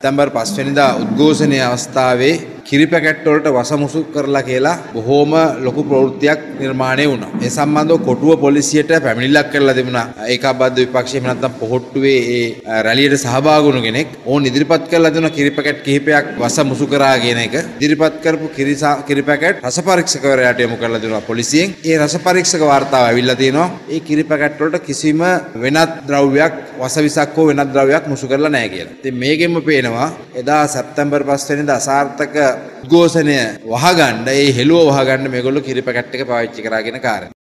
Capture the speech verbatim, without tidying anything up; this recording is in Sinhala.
සැප්තැම්බර් පහ වෙනිදා උද්ඝෝෂණයේ අවස්ථාවේ කිරි පැකට් වලට වසමුසු කරලා කියලා බොහෝම ලොකු ප්‍රවෘත්තියක් නිර්මාණය වුණා. ඒ සම්බන්ධව කොටුව පොලිසියට පැමිණිල්ලක් කරලා තිබුණා. ඒකාබද්ධ විපක්ෂයේ එහෙම නැත්නම් පොහොට්ටුවේ ඒ රැළියට සහභාගී වුණු කෙනෙක් ඕන් ඉදිරිපත් කරලා දෙනවා කිරි පැකට් කිහිපයක් වසමුසු කරා කියන එක. ඉදිරිපත් කරපු කිරි කිරි පැකට් රස පරීක්ෂකවරයාට යොමු කරලා දෙනවා පොලිසියෙන්. ඒ රස පරීක්ෂක වාර්තාව ඇවිල්ලා තියෙනවා. ඒ කිරි පැකට් වලට කිසිම වෙනත් ද්‍රව්‍යයක් වසවිසක් හෝ වෙනත් ද්‍රව්‍යයක් මුසු කරලා නැහැ කියලා. ඉතින් මේකෙන්ම පේනවා එදා සැප්තැම්බර් පහ වෙනිදා අසාර්ථක උද්ඝෝෂණය වහගන්න ඒ හෙළුව වහගන්න මේගොල්ලෝ කිරි පැකට් එක පාවිච්චි කරා කියන කාරණා.